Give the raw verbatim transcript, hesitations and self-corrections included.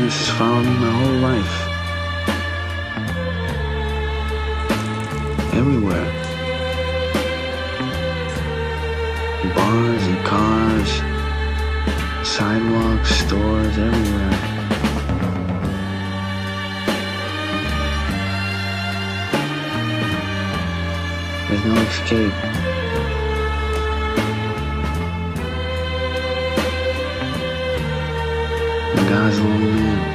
this has followed me my whole life. Everywhere. Bars and cars, sidewalks, stores, everywhere. There's no escape. God's own man.